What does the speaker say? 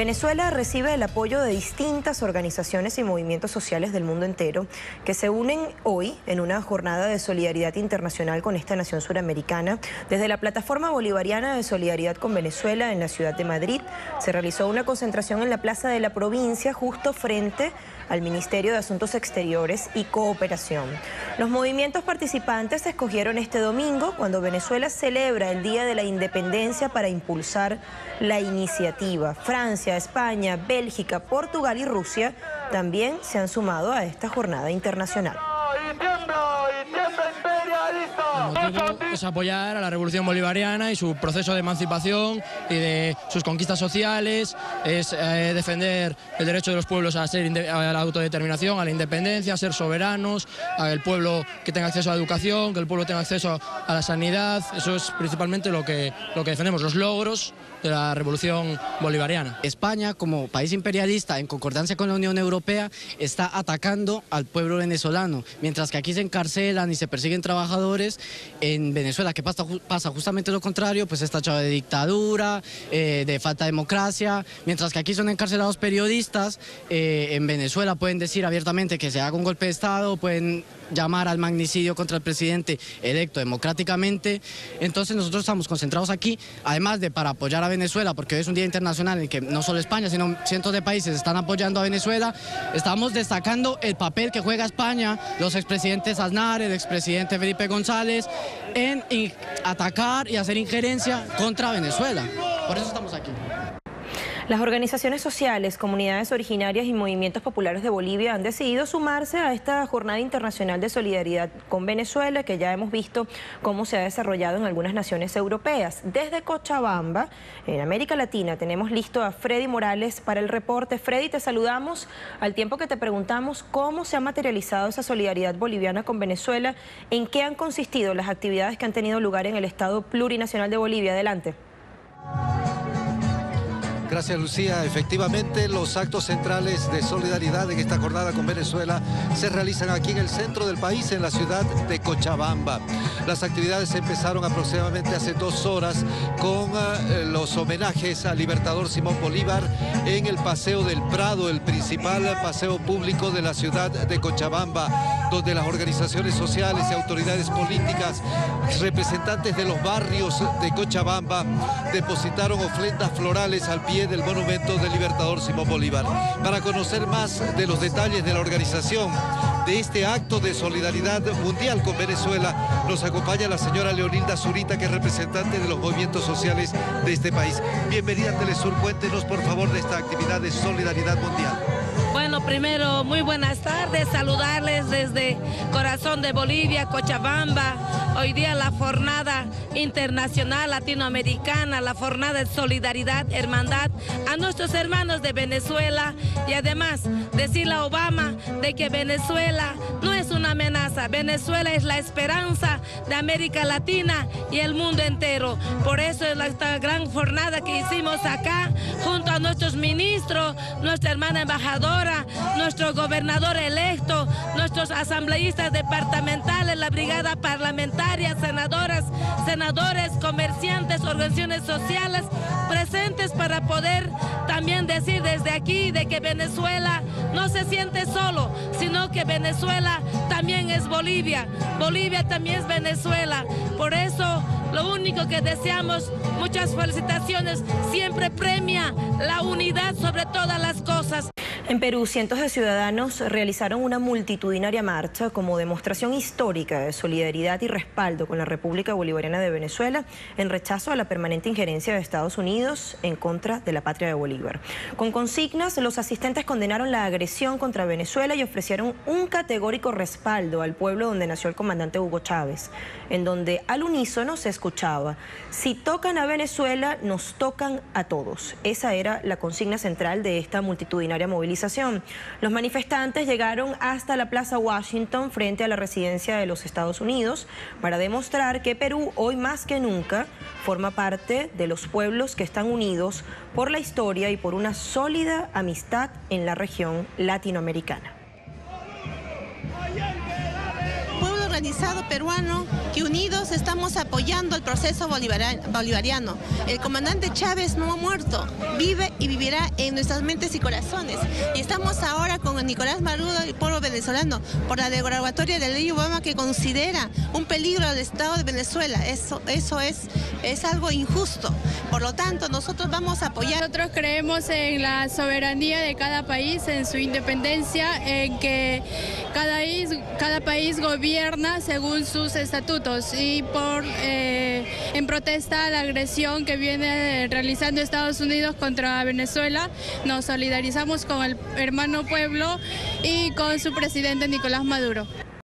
Venezuela recibe el apoyo de distintas organizaciones y movimientos sociales del mundo entero que se unen hoy en una jornada de solidaridad internacional con esta nación suramericana. Desde la Plataforma Bolivariana de Solidaridad con Venezuela en la ciudad de Madrid se realizó una concentración en la Plaza de la Provincia justo frente al Ministerio de Asuntos Exteriores y Cooperación. Los movimientos participantes escogieron este domingo, cuando Venezuela celebra el Día de la Independencia, para impulsar la iniciativa. Francia, España, Bélgica, Portugal y Rusia también se han sumado a esta jornada internacional. El motivo es apoyar a la revolución bolivariana y su proceso de emancipación y de sus conquistas sociales, es defender el derecho de los pueblos a la autodeterminación, a la independencia, a ser soberanos, al pueblo que tenga acceso a la educación, que el pueblo tenga acceso a la sanidad. Eso es principalmente lo que defendemos, los logros de la revolución bolivariana. España, como país imperialista, en concordancia con la Unión Europea, está atacando al pueblo venezolano, mientras que aquí se encarcelan y se persiguen trabajadores. En Venezuela, que pasa justamente lo contrario, pues está tachado de dictadura, de falta de democracia, mientras que aquí son encarcelados periodistas. En Venezuela pueden decir abiertamente que se haga un golpe de Estado, pueden llamar al magnicidio contra el presidente electo democráticamente. Entonces nosotros estamos concentrados aquí, además de para apoyar a Venezuela, porque hoy es un día internacional en que no solo España, sino cientos de países están apoyando a Venezuela. Estamos destacando el papel que juega España, los expresidentes Aznar, el expresidente Felipe González, en atacar y hacer injerencia contra Venezuela. Por eso estamos aquí. Las organizaciones sociales, comunidades originarias y movimientos populares de Bolivia han decidido sumarse a esta jornada internacional de solidaridad con Venezuela, que ya hemos visto cómo se ha desarrollado en algunas naciones europeas. Desde Cochabamba, en América Latina, tenemos listo a Freddy Morales para el reporte. Freddy, te saludamos al tiempo que te preguntamos cómo se ha materializado esa solidaridad boliviana con Venezuela, en qué han consistido las actividades que han tenido lugar en el Estado Plurinacional de Bolivia. Adelante. Gracias, Lucía. Efectivamente, los actos centrales de solidaridad en esta jornada con Venezuela se realizan aquí en el centro del país, en la ciudad de Cochabamba. Las actividades empezaron aproximadamente hace 2 horas con los homenajes al libertador Simón Bolívar en el Paseo del Prado, el principal paseo público de la ciudad de Cochabamba, donde las organizaciones sociales y autoridades políticas, representantes de los barrios de Cochabamba, depositaron ofrendas florales al pie del monumento del libertador Simón Bolívar. Para conocer más de los detalles de la organización de este acto de solidaridad mundial con Venezuela, nos acompaña la señora Leonilda Zurita, que es representante de los movimientos sociales de este país. Bienvenida a Telesur. Cuéntenos, por favor, de esta actividad de solidaridad mundial. Bueno, primero, muy buenas tardes, saludarles desde Corazón de Bolivia, Cochabamba. Hoy día la jornada internacional latinoamericana, la jornada de solidaridad, hermandad a nuestros hermanos de Venezuela, y además decirle a Obama de que Venezuela no es una amenaza, Venezuela es la esperanza de América Latina y el mundo entero. Por eso es esta gran jornada que hicimos acá, junto a nuestros ministros, nuestra hermana embajadora, nuestro gobernador electo, nuestros asambleístas departamentales, la brigada parlamentaria, senadoras, senadores, comerciantes, organizaciones sociales presentes, para poder también decir desde aquí de que Venezuela no se siente solo, sino que Venezuela también es Bolivia, Bolivia también es Venezuela. Por eso lo único que deseamos, muchas felicitaciones, siempre premia la unidad sobre todas las cosas. En Perú, cientos de ciudadanos realizaron una multitudinaria marcha como demostración histórica de solidaridad y respaldo con la República Bolivariana de Venezuela, en rechazo a la permanente injerencia de Estados Unidos en contra de la patria de Bolívar. Con consignas, los asistentes condenaron la agresión contra Venezuela y ofrecieron un categórico respaldo al pueblo donde nació el comandante Hugo Chávez, en donde al unísono se escuchaba: si tocan a Venezuela, nos tocan a todos. Esa era la consigna central de esta multitudinaria movilización. Los manifestantes llegaron hasta la Plaza Washington, frente a la residencia de los Estados Unidos, para demostrar que Perú, hoy más que nunca, forma parte de los pueblos que están unidos por la historia y por una sólida amistad en la región latinoamericana. Pueblo organizado peruano que unidos estamos apoyando el proceso bolivariano. El comandante Chávez no ha muerto, vive y vivirá en nuestras mentes y corazones. Y estamos ahora con Nicolás Maduro y el pueblo venezolano por la derogatoria de la ley Obama, que considera un peligro al Estado de Venezuela. Eso es algo injusto. Por lo tanto, nosotros vamos a apoyar. Nosotros creemos en la soberanía de cada país, en su independencia, en que cada país gobierna según sus estatutos, y en protesta a la agresión que viene realizando Estados Unidos contra Venezuela, nos solidarizamos con el hermano pueblo y con su presidente Nicolás Maduro.